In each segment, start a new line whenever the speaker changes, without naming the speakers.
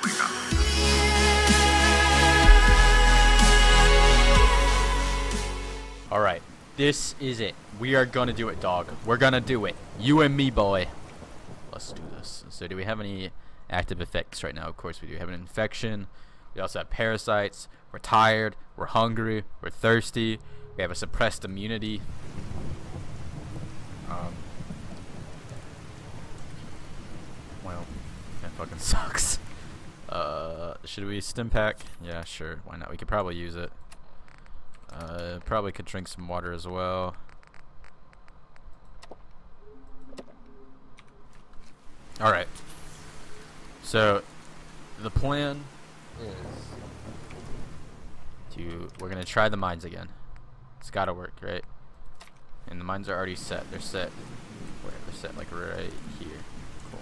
Alright, this is it. We are gonna do it, dog. We're gonna do it. You and me, boy. Let's do this. So do we have any active effects right now? Of course we do. We have an infection. We also have parasites. We're tired. We're hungry. We're thirsty. We have a suppressed immunity. Well, that fucking sucks. Should we stim pack? Yeah, sure. Why not? We could probably use it. Probably could drink some water as well. Alright. So, the plan is we're gonna try the mines again. It's gotta work, right? And the mines are already set. They're set. Where? They're set like right here. Cool.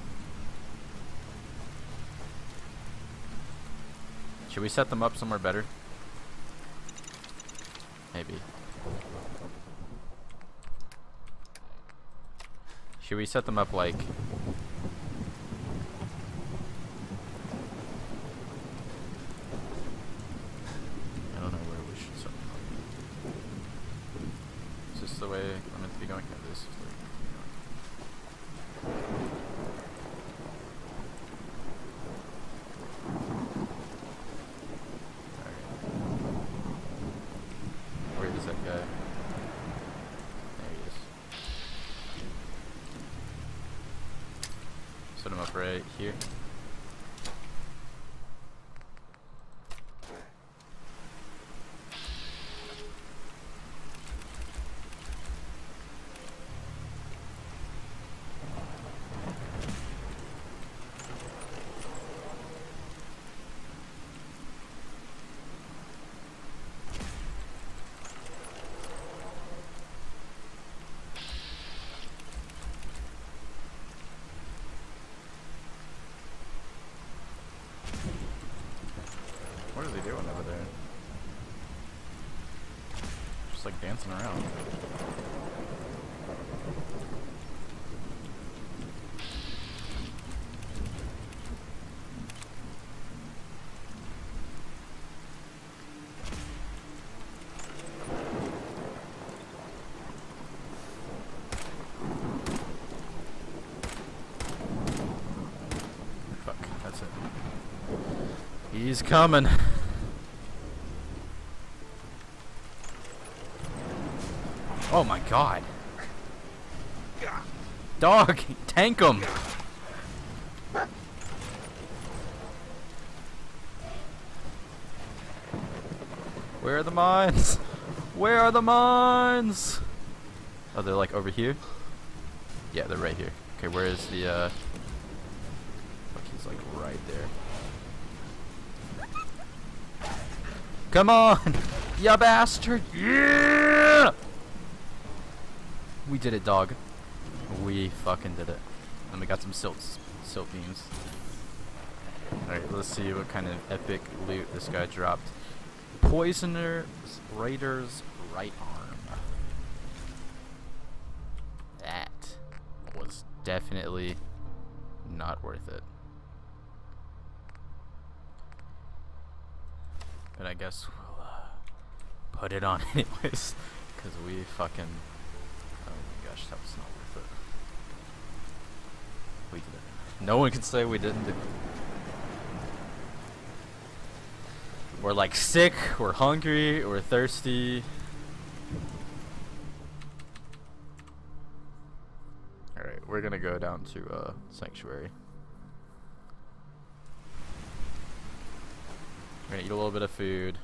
Should we set them up somewhere better? Maybe. Should we set them up like... I don't know where we should set them up. Is this the way I'm meant to be going? Yeah, this is the way I'm meant to be going. Where is that guy? There he is. Set him up right here. What are they doing over there? Just like dancing around. Fuck, that's it. He's coming. Oh my god. Dog, tank him. Where are the mines? Where are the mines? Oh, they're like over here? Yeah, they're right here. Okay, where is the Fuck, he's like right there. Come on! Ya bastard! Yeah! We did it, dog. We fucking did it. And we got some silt beams. Alright, let's see what kind of epic loot this guy dropped. Poisoner Raider's right arm. That was definitely not worth it. But I guess we'll put it on anyways, because we fucking... Oh my gosh, that was not worth it. We did it. No one can say we didn't do it. We're like sick, we're hungry, we're thirsty. Alright, we're gonna go down to Sanctuary. We're gonna eat a little bit of food.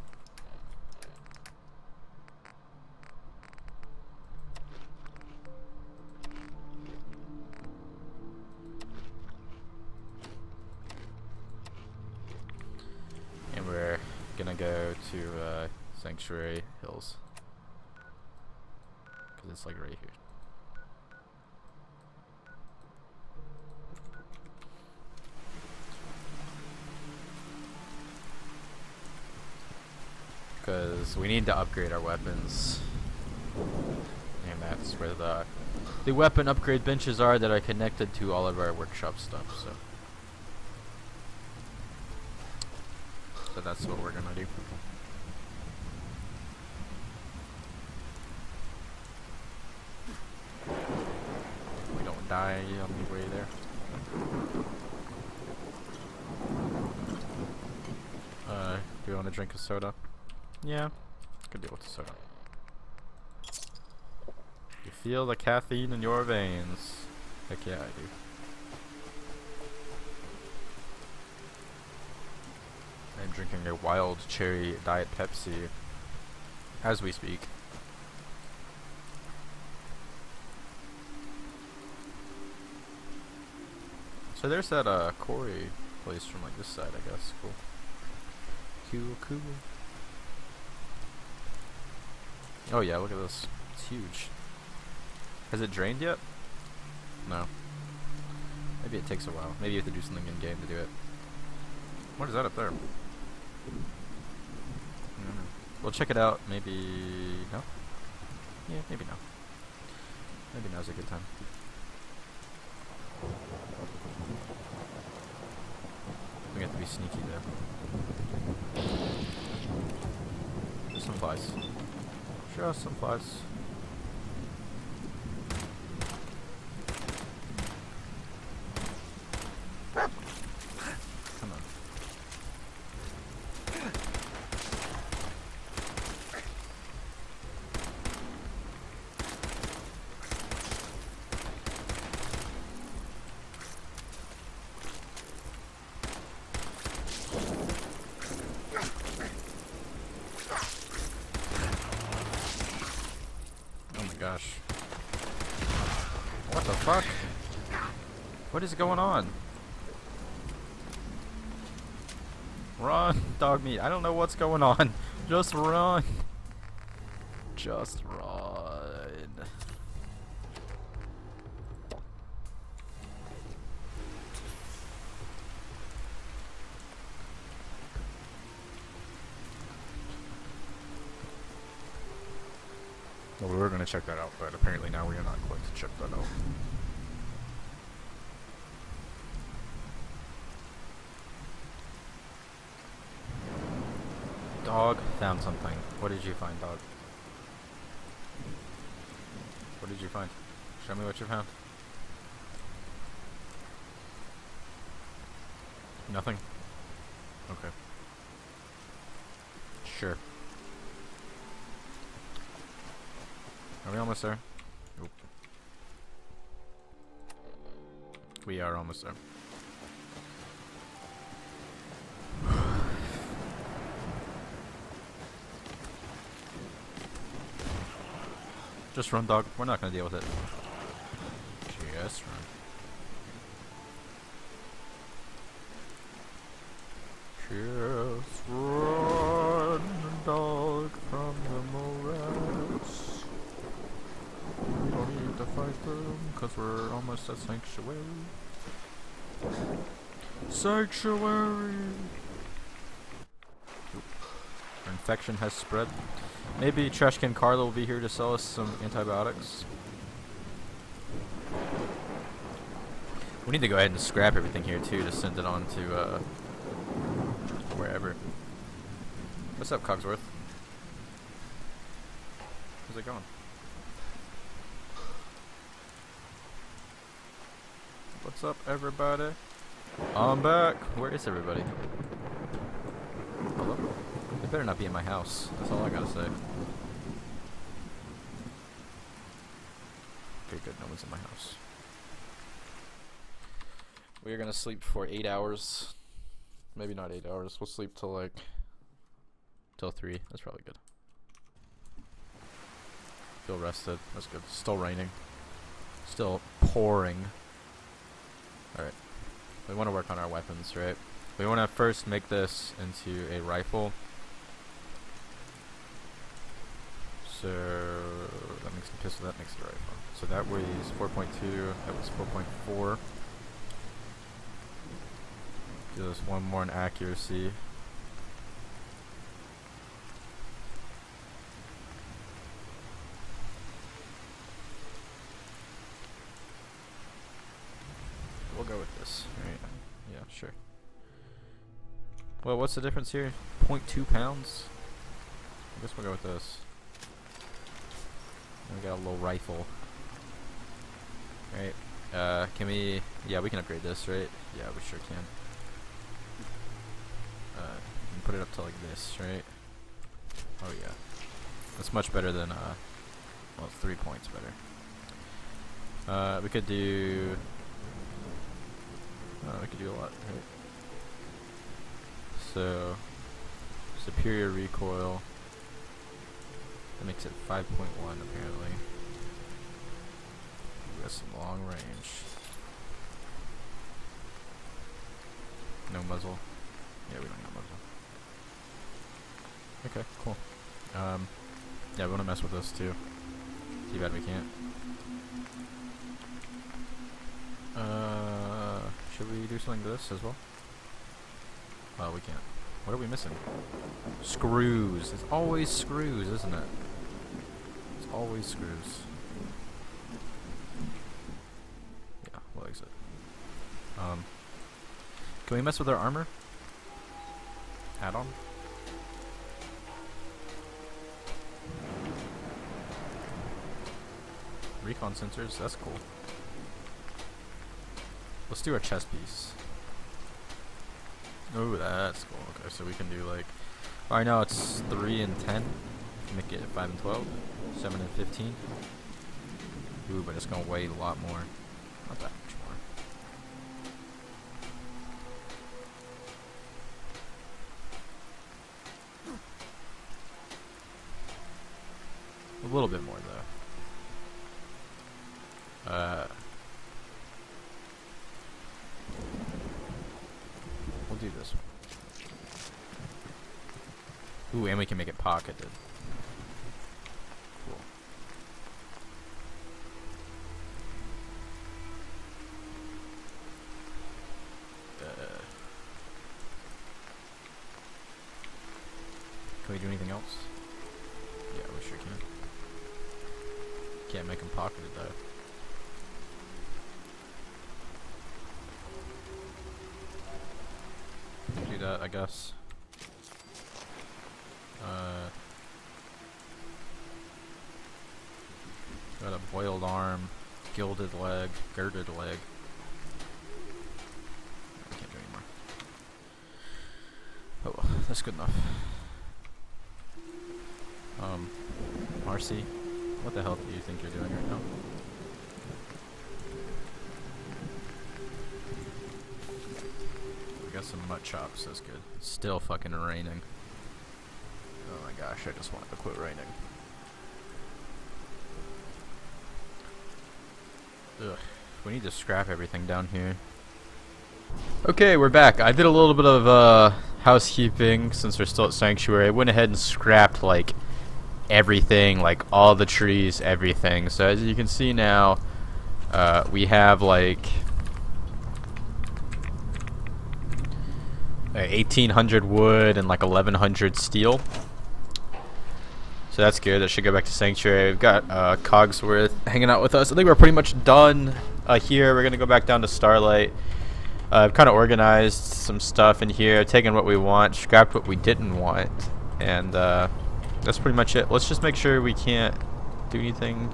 And we're gonna go to Sanctuary Hills. Because it's like right here. Because we need to upgrade our weapons. And that's where the weapon upgrade benches are that are connected to all of our workshop stuff, so. So that's what we're gonna do. We don't die on the way there. Do you want to drink a soda? Yeah, could deal with the soda. You feel the caffeine in your veins. Heck yeah, I do. I'm drinking a wild cherry Diet Pepsi as we speak. So there's that Corey place from like this side, I guess. Cool. Cool. Oh yeah, look at this. It's huge. Has it drained yet? No. Maybe it takes a while. Maybe you have to do something in game to do it. What is that up there? We'll check it out. Maybe no. Yeah, maybe no. Maybe now's a good time. We have to be sneaky there. Just some flies. Just some flies. Come on. Gosh. What the fuck? What is going on? Run, dog meat. I don't know what's going on. Just run. Just run. Well, we were going to check that out, but apparently now we are not going to check that out. Dog found something. What did you find, dog? What did you find? Show me what you found. Nothing? Okay. Sure. Are we almost there? Nope. We are almost there. Just run, dog. We're not gonna deal with it. Just run. Just run, dog, from the morass. We don't need to fight them, cause we're almost at Sanctuary. Sanctuary! Our infection has spread. Maybe Trashcan Carla will be here to sell us some antibiotics. We need to go ahead and scrap everything here too to send it on to wherever. What's up, Cogsworth? How's it going? What's up, everybody? I'm back. Where is everybody? Hello? They better not be in my house. That's all I gotta say. Okay, good. No one's in my house. We are gonna sleep for 8 hours. Maybe not 8 hours. We'll sleep till like till 3. That's probably good. Feel rested. That's good. Still raining. Still pouring. Alright. We want to work on our weapons, right? We want to first make this into a rifle. So that makes a pistol, that makes it a rifle. So that weighs 4.2, that was 4.4. Do this one more in accuracy. We'll go with this, right? Yeah, sure. Well, what's the difference here? 0.2 pounds? I guess we'll go with this. We got a little rifle. Right. Can we... Yeah, we can upgrade this, right? Yeah, we sure can. We can put it up to like this, right? Oh yeah. That's much better than, well, 3 points better. We could do... we could do a lot, right? So... Superior recoil. That makes it 5.1 apparently. Got some long range. No muzzle. Yeah, we don't need a muzzle. Okay, cool. Yeah, we want to mess with this too. Too bad we can't. Should we do something to this as well? Oh, we can't. What are we missing? Screws. It's always screws, isn't it? It's always screws. Yeah, we'll exit. Can we mess with our armor? Add-on? Recon sensors, that's cool. Let's do our chest piece. Oh, that's cool. Okay, so we can do like... Right now it's 3 and 10. Make it 5 and 12. 7 and 15. Ooh, but it's gonna weigh a lot more. Not that much more. A little bit more though. We'll do this one. Ooh, and we can make it pocketed. Cool. Can we do anything else? Yeah, we sure can. Can't make them pocketed though. Do that, I guess. Got a boiled arm, gilded leg, girded leg. I can't do anymore. Oh well, that's good enough. Marcy, what the hell do you think you're doing right now? We got some mud chops, that's good. It's still fucking raining. Oh my gosh, I just want it to quit raining. Ugh, we need to scrap everything down here. Okay, we're back. I did a little bit of housekeeping since we're still at Sanctuary. I went ahead and scrapped like everything, like all the trees, everything. So as you can see now, we have like 1,800 wood and like 1,100 steel. So that's good. That should go back to Sanctuary. We've got Cogsworth hanging out with us. I think we're pretty much done here. We're gonna go back down to Starlight. I've kind of organized some stuff in here, taken what we want, scrapped what we didn't want, and that's pretty much it. Let's just make sure we can't do anything,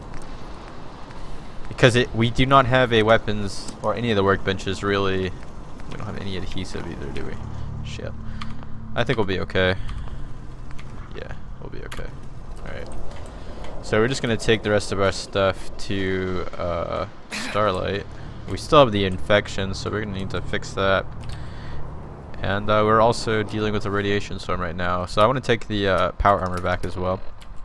because we do not have a weapons or any of the workbenches really. We don't have any adhesive either, do we? Shit. I think we'll be okay. Yeah, we'll be okay. Alright. So we're just gonna take the rest of our stuff to Starlight. We still have the infection, so we're gonna need to fix that. And we're also dealing with a radiation storm right now, so I want to take the power armor back as well.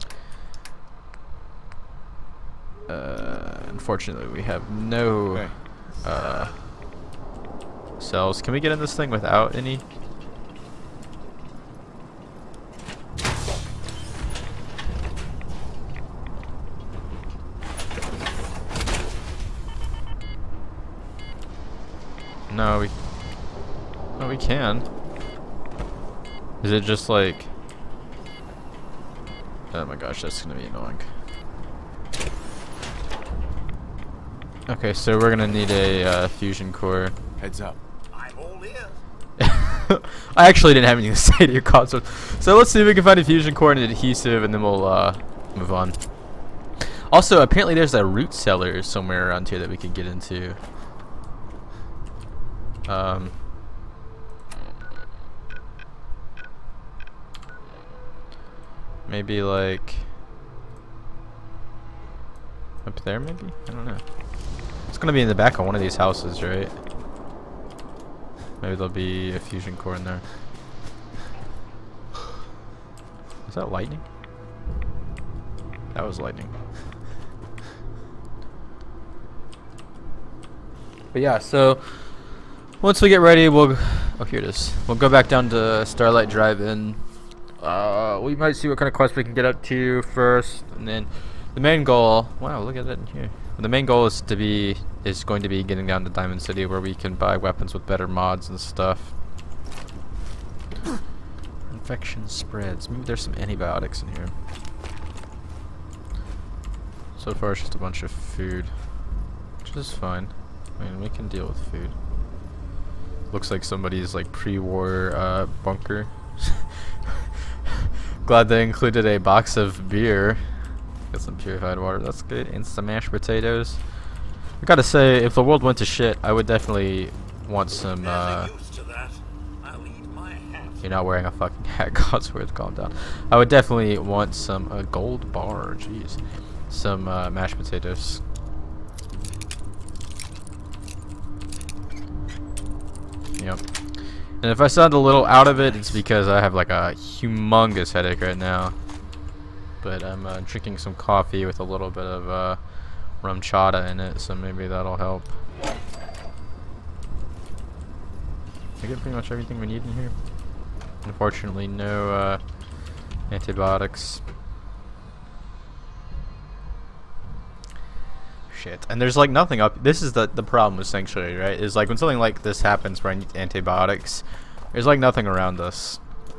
Unfortunately, we have no cells. Can we get in this thing without any? No, we can. Is it just like... Oh my gosh, that's gonna be annoying. Okay, so we're gonna need a fusion core.
Heads up. I'm all ears.
I actually didn't have anything to say to your console. So let's see if we can find a fusion core and an adhesive, and then we'll move on. Also, apparently there's a root cellar somewhere around here that we could get into. Maybe like up there, maybe? I don't know. It's gonna be in the back of one of these houses, right? Maybe there'll be a fusion core in there. Is that lightning? That was lightning. But yeah, so once we get ready, we'll... Oh, here it is. We'll go back down to Starlight Drive-In. We might see what kind of quest we can get up to first, and then the main goal... Wow, look at that in here. The main goal is going to be getting down to Diamond City, where we can buy weapons with better mods and stuff. Infection spreads. Maybe there's some antibiotics in here. So far, it's just a bunch of food, which is fine. I mean, we can deal with food. Looks like somebody's like pre-war bunker. Glad they included a box of beer. Got some purified water. That's good. And some mashed potatoes. I gotta say, if the world went to shit, I would definitely want some. You're not wearing a fucking hat. God's worth. Calm down. I would definitely want some gold bar. Jeez. Some mashed potatoes. Yep. And if I sound a little out of it, it's because I have like a humongous headache right now. But I'm drinking some coffee with a little bit of rum chata in it, so maybe that'll help. I get pretty much everything we need in here. Unfortunately, no antibiotics. Shit. And there's like nothing up. This is the problem with Sanctuary, right? Is like when something like this happens where I need antibiotics, there's like nothing around us.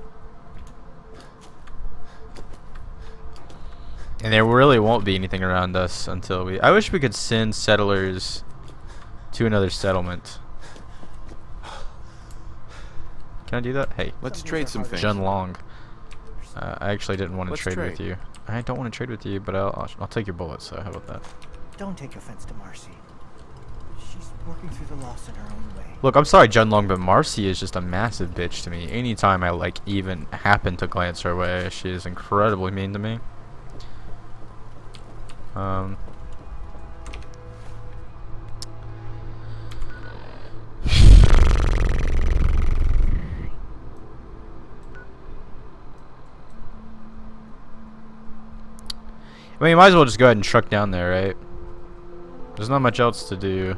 And there really won't be anything around us until we... I wish we could send settlers to another settlement. Can I do that? Hey.
Let's trade some things.
Jun Long. I actually didn't want to trade with you. I don't want to trade with you, but I'll take your bullets, so how about that?
Don't take offense to Marcy. She's working through the loss in her own way.
Look, I'm sorry, Jun Long, but Marcy is just a massive bitch to me. Anytime I like even happen to glance her way, she is incredibly mean to me. I mean, you might as well just go ahead and truck down there, right? There's not much else to do.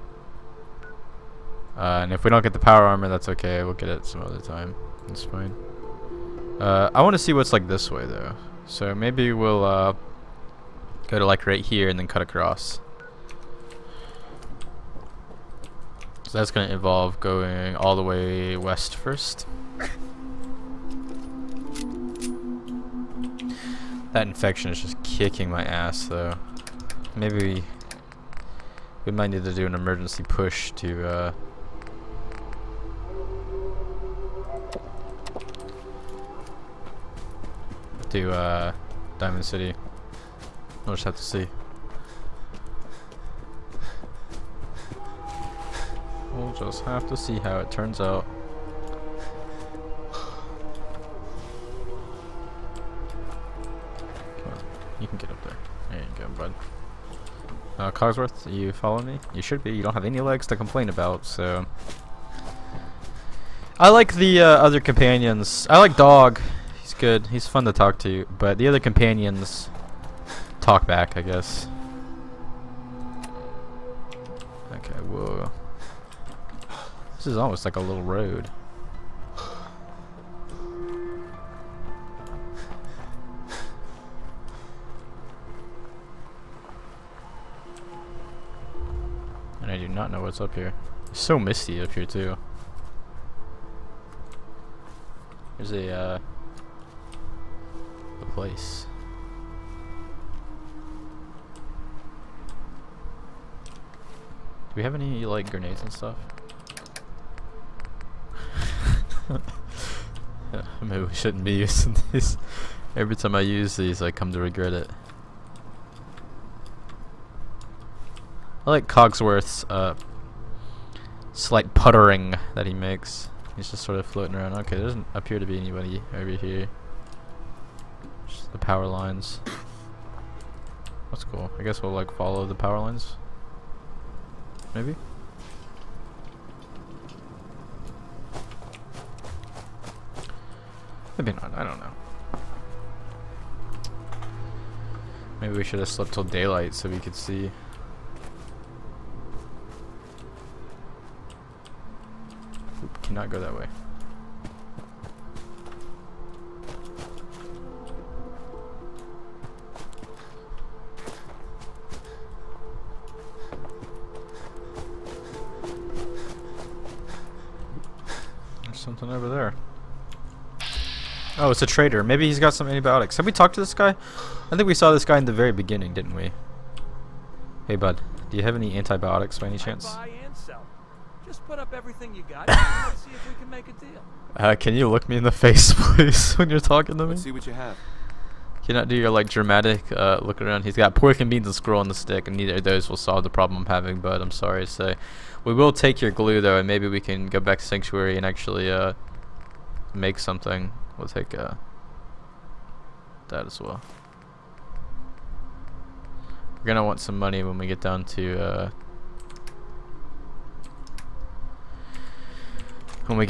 And if we don't get the power armor, that's okay. We'll get it some other time. That's fine. I want to see what's like this way, though. So maybe we'll go to like right here and then cut across. So that's going to involve going all the way west first. That infection is just kicking my ass, though. Maybe we might need to do an emergency push to Diamond City. We'll just have to see. We'll just have to see how it turns out. Come on, you can get up there. There you go, bud. Cogsworth, you follow me? You should be. You don't have any legs to complain about, so... I like the other companions. I like Dog. He's good. He's fun to talk to. But the other companions talk back, I guess. Okay, whoa. This is almost like a little road. And I do not know what's up here. It's so misty up here too. There's a place. Do we have any like grenades and stuff? Maybe we shouldn't be using these. Every time I use these, I come to regret it. I like Cogsworth's slight puttering that he makes. He's just sort of floating around. Okay, there doesn't appear to be anybody over here. Just the power lines. That's cool. I guess we'll like follow the power lines. Maybe? Maybe not, I don't know. Maybe we should have slept till daylight so we could see. Oop, cannot go that way. There's something over there. Oh, it's a trader. Maybe he's got some antibiotics. Have we talked to this guy? I think we saw this guy in the very beginning, didn't we? Hey, bud. Do you have any antibiotics by any chance?
Buy and sell. Just put up everything you got and let's see if we can make a deal.
Can you look me in the face, please, when you're talking to me?
Let's see what you have.
Can you not do your, like, dramatic look around? He's got pork and beans and squirrel on the stick, and neither of those will solve the problem I'm having, but I'm sorry to say. We will take your glue, though, and maybe we can go back to Sanctuary and actually make something. We'll take that as well. We're gonna want some money when we get down to okay,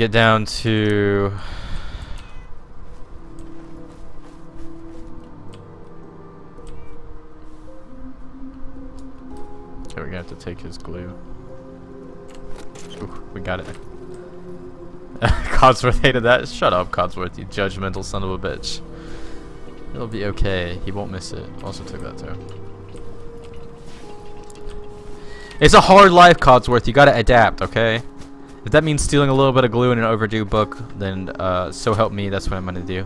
we're gonna have to take his glue. Ooh, we got it. Codsworth hated that. Shut up, Codsworth, you judgmental son of a bitch. It'll be okay. He won't miss it. Also took that too. It's a hard life, Codsworth. You gotta adapt, okay? If that means stealing a little bit of glue in an overdue book, then so help me, that's what I'm gonna do.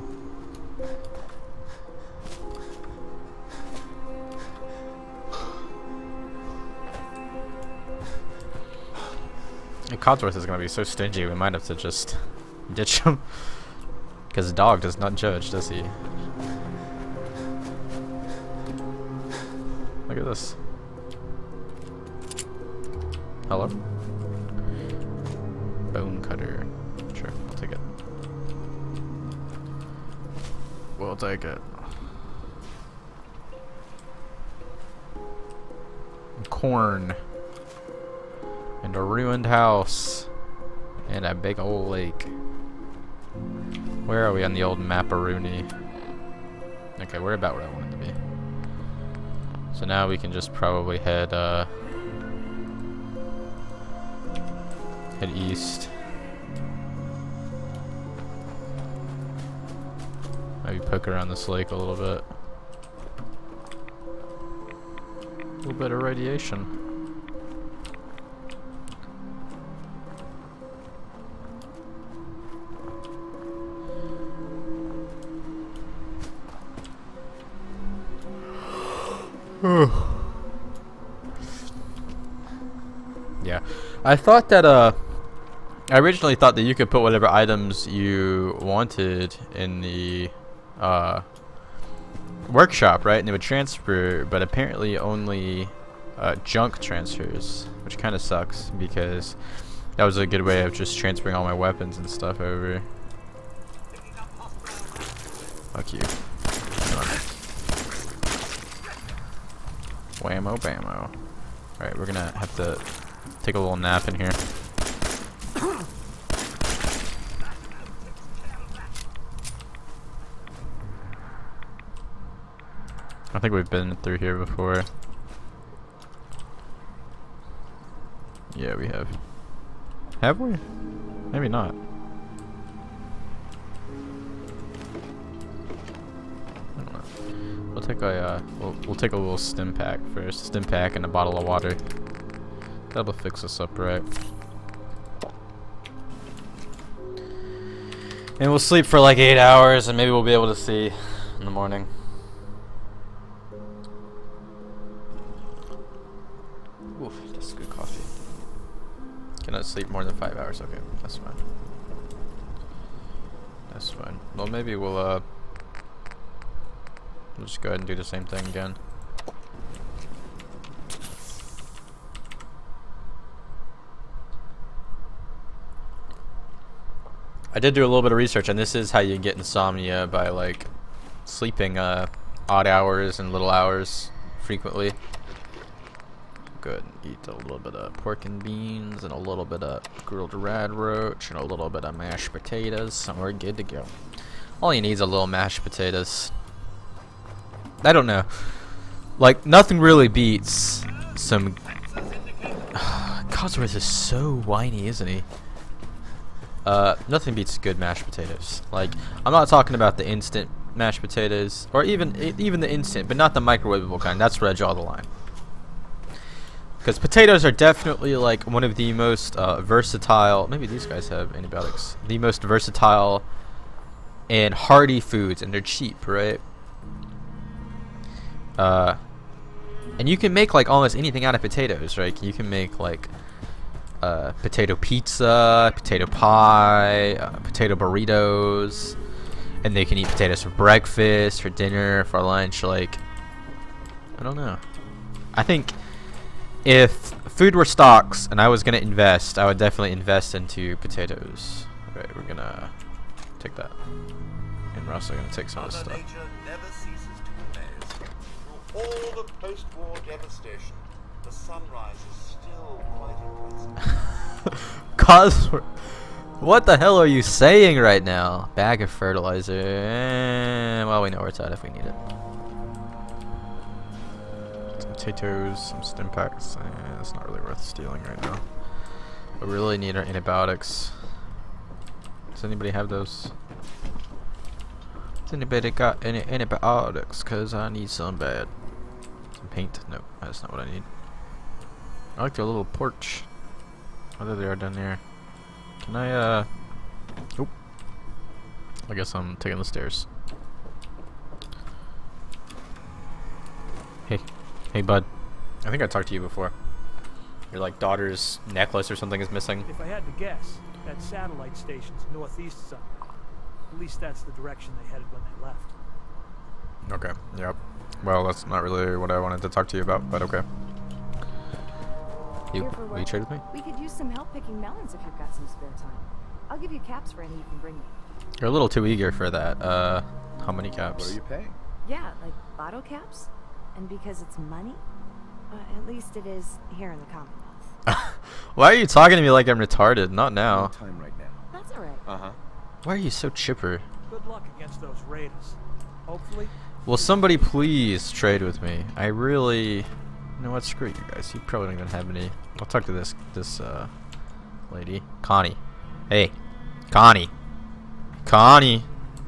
And Codsworth is gonna be so stingy, we might have to just ditch him. Because the dog does not judge, does he? Look at this. Hello? Bone cutter. Sure, I'll take it. We'll take it. Corn. And a ruined house. And a big old lake. Where are we on the old map-a-rooney? Okay, we're about where I wanted to be. So now we can just probably head east. Maybe poke around this lake a little bit. A little bit of radiation. Yeah, I thought that I originally thought that you could put whatever items you wanted in the workshop, right, and it would transfer, but apparently only junk transfers, which kind of sucks because that was a good way of just transferring all my weapons and stuff over. Fuck you. Whammo bammo. Alright, we're gonna have to take a little nap in here. I think we've been through here before. Yeah, we have. Have we? Maybe not. We'll take a we'll take a little stim pack first. Stim pack and a bottle of water. That'll fix us up, right? And we'll sleep for like 8 hours, and maybe we'll be able to see in the morning. Oof, that's good coffee. Cannot sleep more than 5 hours. Okay, that's fine. That's fine. Well, maybe we'll just go ahead and do the same thing again. I did do a little bit of research, and this is how you get insomnia, by like sleeping odd hours and little hours frequently. Go ahead and eat a little bit of pork and beans and a little bit of grilled red roach and a little bit of mashed potatoes, and we're good to go. All you need is a little mashed potatoes. I don't know, like nothing really beats some. Codsworth is so whiny, isn't he? Nothing beats good mashed potatoes. Like, I'm not talking about the instant mashed potatoes, or even the instant, but not the microwavable kind. That's where I draw the line. Because potatoes are definitely like one of the most versatile. Maybe these guys have antibiotics. The most versatile and hearty foods, and they're cheap, right? And you can make like almost anything out of potatoes, right? You can make like potato pizza, potato pie, potato burritos, and they can eat potatoes for breakfast, for dinner, for lunch. Like, I don't know. I think if food were stocks and I was gonna invest, I would definitely invest into potatoes. Right, we're gonna take that, and we're also gonna take some of this stuff.
Nature never ceases to amaze. Through all the post-war devastation, the sunrise is still quite impressive.
Cosworth, what the hell are you saying right now? Bag of fertilizer. Well, we know where it's at if we need it. Some potatoes, some stim packs. It's not really worth stealing right now. But we really need our antibiotics. Does anybody have those? Has anybody got any antibiotics? Cause I need some bad. Some paint? Nope, that's not what I need. I like their little porch. Oh, there they are down there. Can I, Oop. I guess I'm taking the stairs. Hey. Hey, bud. I think I talked to you before. Your, like, daughter's necklace or something is missing.
If I had to guess, that satellite station's northeast somewhere. At least that's the direction they headed when they left.
Okay, yep. Well, that's not really what I wanted to talk to you about, but okay. Will you trade with me?
We could use some help picking melons if you've got some spare time. I'll give you caps for any you can bring me.
You're a little too eager for that. How many caps?
What are you paying?
Yeah, like bottle caps. And because it's money, at least it is here in the Commonwealth.
Why are you talking to me like I'm retarded? Not now.
Time right now.
That's alright.
Uh-huh.
Why are you so chipper?
Good luck against those raiders. Hopefully.
Will somebody please trade with me? I really... You know what? Screw you guys. You probably don't even have any... I'll talk to this lady. Connie. Hey. Connie. Connie.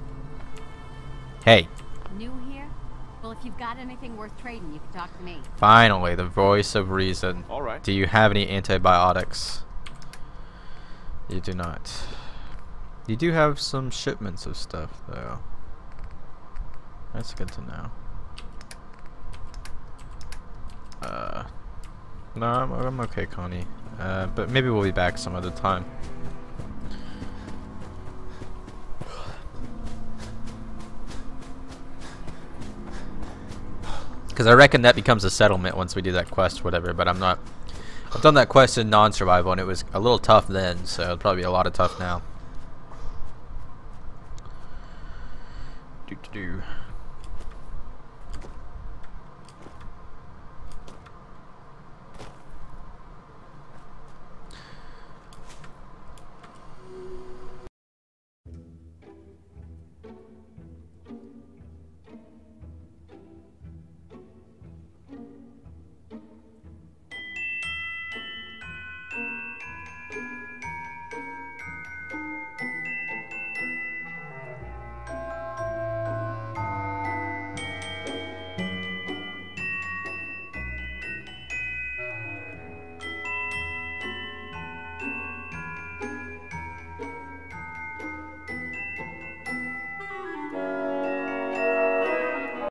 Hey.
New here? Well, if you've got anything worth trading, you can talk to me.
Finally, the voice of reason.
All right.
Do you have any antibiotics? You do not. You do have some shipments of stuff, though. That's good to know. No, I'm okay, Connie. But maybe we'll be back some other time. Because I reckon that becomes a settlement once we do that quest, whatever. But I'm not. I've done that quest in non-survival, and it was a little tough then, so it'll probably be a lot of tough now.